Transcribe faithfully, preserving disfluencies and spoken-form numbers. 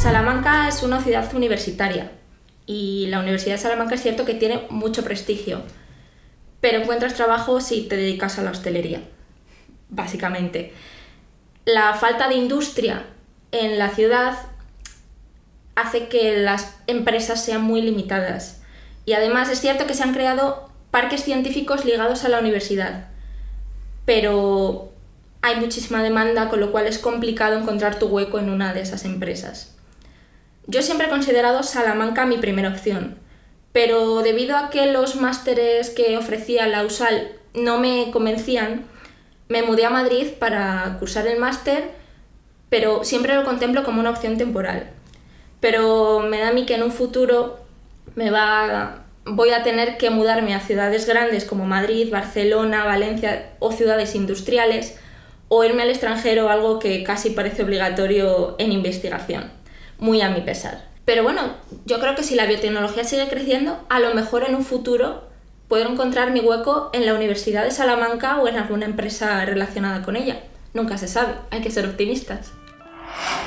Salamanca es una ciudad universitaria y la Universidad de Salamanca es cierto que tiene mucho prestigio, pero encuentras trabajo si te dedicas a la hostelería, básicamente. La falta de industria en la ciudad hace que las empresas sean muy limitadas y además es cierto que se han creado parques científicos ligados a la universidad, pero hay muchísima demanda, con lo cual es complicado encontrar tu hueco en una de esas empresas. Yo siempre he considerado Salamanca mi primera opción, pero debido a que los másteres que ofrecía la U S A L no me convencían, me mudé a Madrid para cursar el máster, pero siempre lo contemplo como una opción temporal. Pero me da a mí que en un futuro me va, voy a tener que mudarme a ciudades grandes como Madrid, Barcelona, Valencia o ciudades industriales, o irme al extranjero, algo que casi parece obligatorio en investigación, muy a mi pesar. Pero bueno, yo creo que si la biotecnología sigue creciendo, a lo mejor en un futuro puedo encontrar mi hueco en la Universidad de Salamanca o en alguna empresa relacionada con ella. Nunca se sabe, hay que ser optimistas.